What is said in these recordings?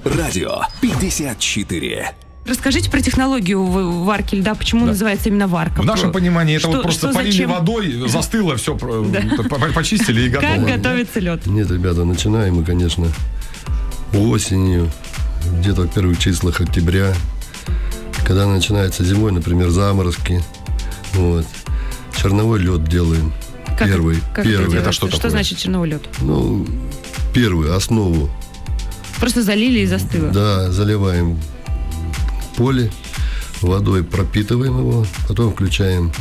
Радио 54. Расскажите про технологию варки льда, почему называется именно варка? В нашем понимании это вот просто полили зачем? Водой, застыло, все, почистили и готово. Как готовится лед? Нет, ребята, начинаем мы, конечно, осенью, где-то в первых числах октября, когда начинается зимой, например, заморозки. Вот. Черновой лед делаем. Первый. Это что такое? Что значит черновой лед? Ну, первую основу. Просто залили и застыло. Да, заливаем поле, водой пропитываем его, потом включаем.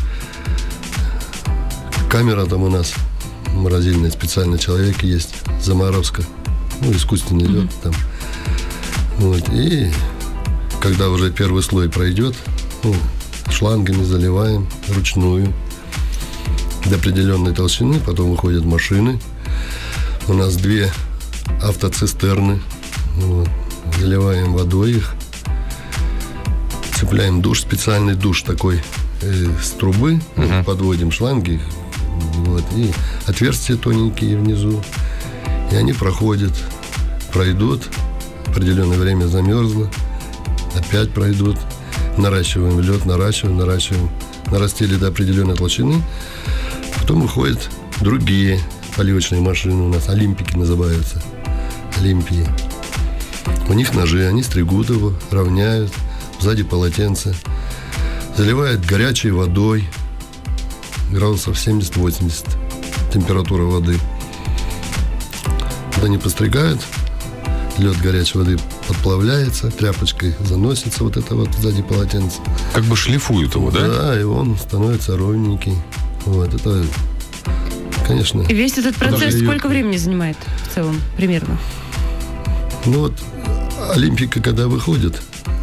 Камера там у нас морозильная, специально человек есть, заморозка, ну, искусственный лед там. Вот. И когда уже первый слой пройдет, ну, шлангами заливаем вручную до определенной толщины, потом выходят машины. У нас 2 автоцистерны. Вот. Заливаем водой их. Цепляем душ, специальный душ такой с трубы, подводим шланги, вот, и отверстия тоненькие внизу, и они пройдут, определенное время замерзло, опять пройдут, наращиваем лед, наращиваем, нарастили до определенной толщины, потом выходят другие поливочные машины у нас, олимпики называются, олимпии. У них ножи, они стригут его, равняют. Сзади полотенце. Заливает горячей водой. Градусов 70-80. Температура воды. Когда они постригают, лед горячей воды подплавляется, тряпочкой заносится вот это вот сзади полотенце. Как бы шлифуют его, да? Да, и он становится ровненький. Вот, это, конечно... И весь этот процесс сколько времени занимает в целом, примерно? Ну вот, олимпика, когда выходит,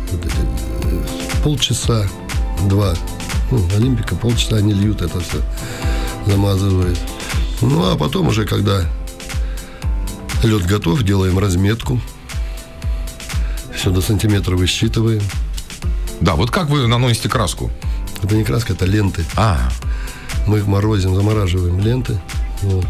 полчаса, 2. Ну, олимпика, полчаса они льют это все, замазывают. Ну, а потом уже, когда лед готов, делаем разметку. Все до сантиметра высчитываем. Да, вот как вы наносите краску? Это не краска, это ленты. Мы их морозим, замораживаем ленты. Вот.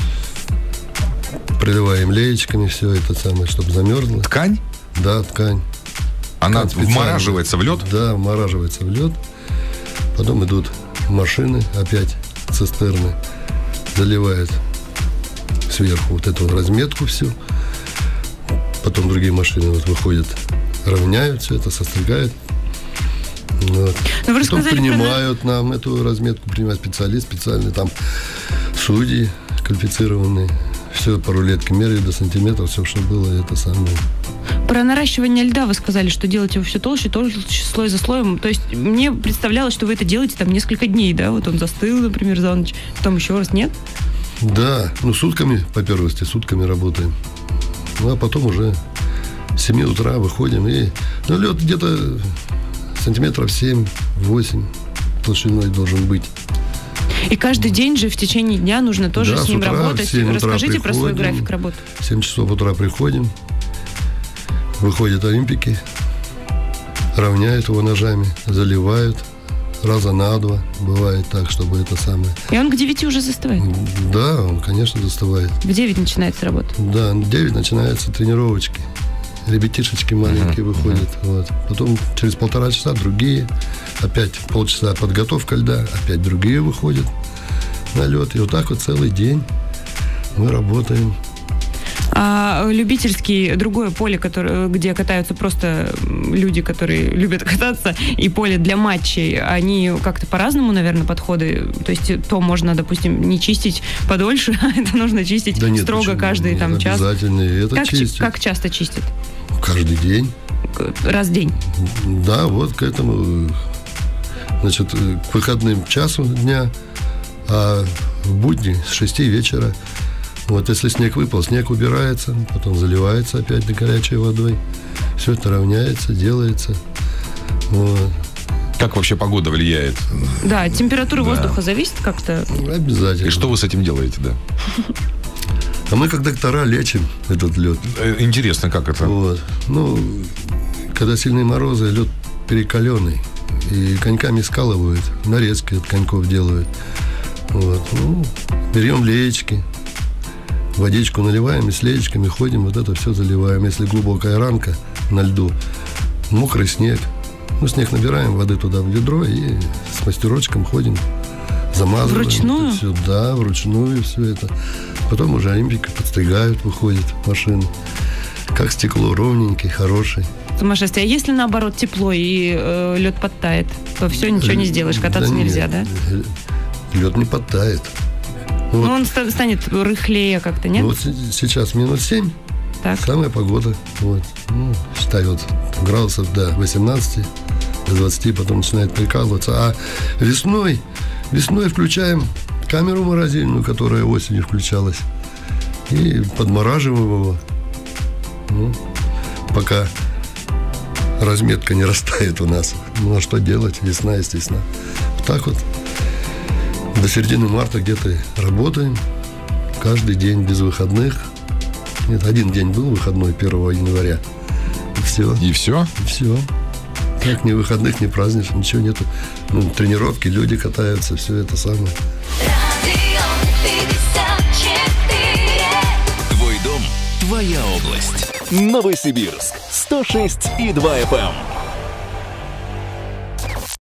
Приливаем леечками все это самое, чтобы замерзло. Ткань? Да, ткань. Она вмораживается в лед? Да, вмораживается в лед. Потом идут машины, опять цистерны, заливают сверху вот эту разметку всю. Потом другие машины вот выходят, равняют все это, состригают. Вот. Потом принимают нам эту разметку, принимает специалист, специальные там судьи квалифицированные. Все по рулетке меряют до сантиметров, все, что было, это самое. Про наращивание льда вы сказали, что делаете его все толще, слой за слоем. То есть мне представлялось, что вы это делаете там несколько дней, да? Вот он застыл, например, за ночь, потом еще раз, нет? Да, ну сутками, по первости, сутками работаем. Ну, а потом уже с 7 утра выходим. И, ну, лед где-то сантиметров 7-8 толщиной должен быть. И каждый день же в течение дня нужно тоже с ним работать. Расскажите про свой график работы. В 7 часов утра приходим. Выходят олимпики, равняют его ножами, заливают раза на 2. Бывает так, чтобы это самое. И он к 9 уже застывает? Да, он, конечно, застывает. В 9 начинается работа? Да, в 9 начинаются тренировочки. Ребятишечки маленькие выходят. Вот. Потом через 1,5 часа другие. Опять полчаса подготовка льда. Опять другие выходят на лед. И вот так вот целый день мы работаем. А любительский другое поле, где катаются просто люди, которые любят кататься, и поле для матчей, они как-то по-разному, наверное, подходы. То есть то можно, допустим, не чистить подольше, а это нужно чистить строго каждый там час. Обязательно это чистить. Как часто чистят? Каждый день. Раз в день? Да, вот к этому. Значит, к выходным часу дня, а в будни с 6 вечера. Вот если снег выпал, снег убирается, потом заливается опять горячей водой. Все это равняется, делается. Вот. Как вообще погода влияет? Да, температура воздуха зависит как-то? Обязательно. И что вы с этим делаете, да? А мы как доктора лечим этот лед. Интересно, как это? Вот. Ну, когда сильные морозы, лед перекаленный. И коньками скалывают, нарезки от коньков делают. Вот. Ну, берем леечки, водичку наливаем и с леечками ходим, вот это все заливаем. Если глубокая ранка на льду, мокрый снег, ну, снег набираем, воды туда в ведро и с мастерочком ходим, замазываем. Вручную? Это все, да, вручную все это. Потом уже олимпики подстригают, выходят машины. Как стекло, ровненький, хороший. Сумасшествие. А если наоборот тепло и лед подтает, то все, ничего не сделаешь, кататься Да нельзя, нет, да? Лед не подтает. Ну, Вот. он станет рыхлее как-то, нет? Вот сейчас минус 7, Так. самая погода. Вот. Ну, считай, вот градусов до 18, до 20, потом начинает прикалываться. А весной включаем камеру морозильную, которая осенью включалась, и подмораживаем его. Ну, пока разметка не растает у нас. Ну, а что делать? Весна, естественно. Вот так вот. До середины марта где-то работаем. Каждый день без выходных. Нет, один день был выходной 1 января. И все. И все? И все. Так, ни выходных, ни праздничных, ничего нету. Ну, тренировки, люди катаются, все это самое. Твой дом, твоя область. Новосибирск 106,2 FM.